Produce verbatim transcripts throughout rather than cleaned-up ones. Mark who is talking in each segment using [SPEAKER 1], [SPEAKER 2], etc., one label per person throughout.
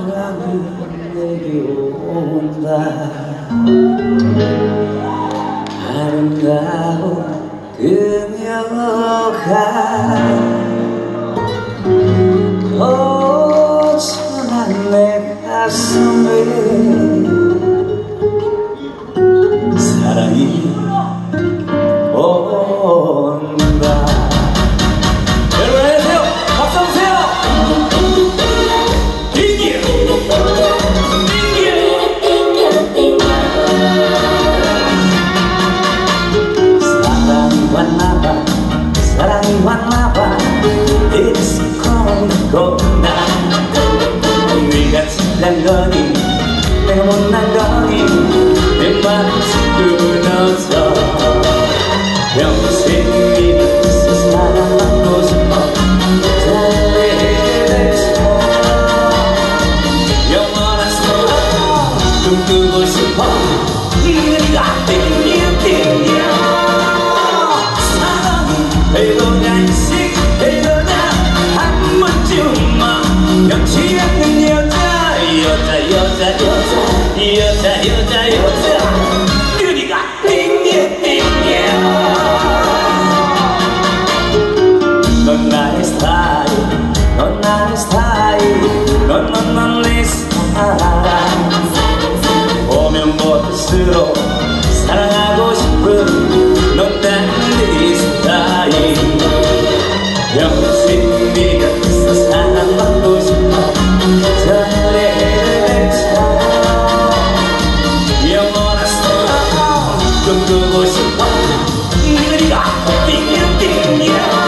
[SPEAKER 1] 바람이 내려온다. 아름다운 그녀가 허전한 내 가슴에 사랑이 온다. 여러분 안녕하세요. 박수 한번 주세요. 사랑이 왔나봐, 사랑이 왔나봐. It's coming going down. 네가 친한 거니 내가 못난 거니 내 맘이 끊어져. 평생 믿으면서 사랑받고 싶어. 달래쳐 영원한 사랑 꿈꾸고 싶어. 네가 땡겨 땡겨. 사랑이 되더냐 인생 되더냐 한 번쯤만 변치 않는 여자 여자 여자 여자 여자 여자 여자 네가 땡겨 땡겨. 넌 나의 스타일 넌 나의 스타일 넌 넌 넌 내 사랑. 보면 볼수록 사랑하고 싶은 넌 나의 스타일. 평생 네가 있어 사랑받고 싶어. 전해처럼 영원한 사랑 꿈꾸고 싶어. 네가 띵겨 띵겨.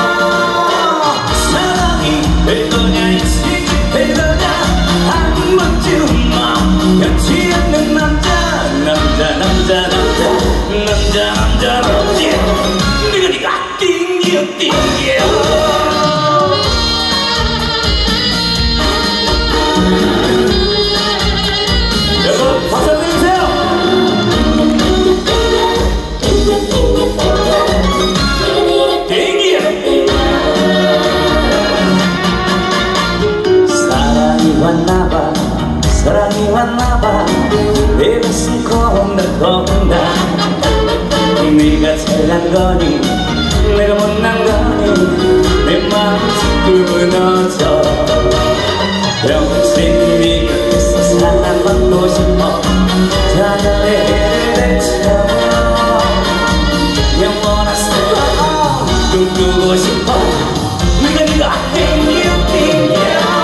[SPEAKER 1] 사랑이 되더냐 인생 되더냐 한 번쯤만 변치 않는 남자 남자 남자 남자 남자 남자 남자 네가 네가 띵겨 띵겨. 여러분 박수 한번 주세요. 땡겨. 사랑이 왔나봐 사랑이 왔나봐. 내 가슴 콩닥콩닥. 네가 잘난 거니 내가 못난 거니 내 마음 끊어져. 평생 네가 있어 사랑받고 싶어. 달래처럼 영원한 사랑 꿈꾸고 싶어. 네가 네가 땡겨 땡겨.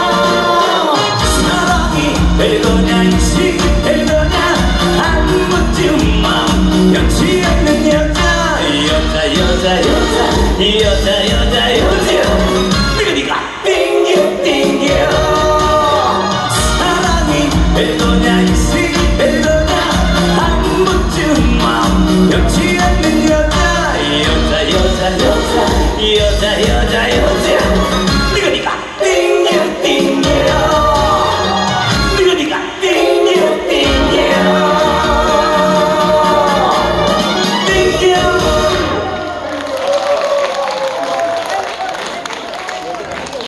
[SPEAKER 1] 사랑이 되더냐 인생 되더냐 한 번쯤만 변치 않는 여자 여자 여자 여자 여자 여자 여자 네가 네가 땡겨 땡겨.